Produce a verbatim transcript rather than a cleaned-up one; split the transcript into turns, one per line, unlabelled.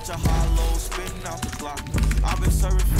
bunch of hollows spitting out the block. I've been serving